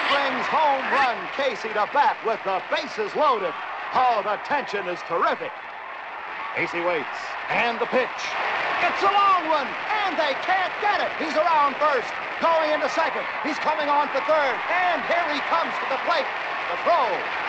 brings home run Casey to bat with the bases loaded. Oh, the tension is terrific. Casey waits, and the pitch. It's a long one, and they can't get it. He's around first, going into second. He's coming on for third, and here he comes to the plate. The throw.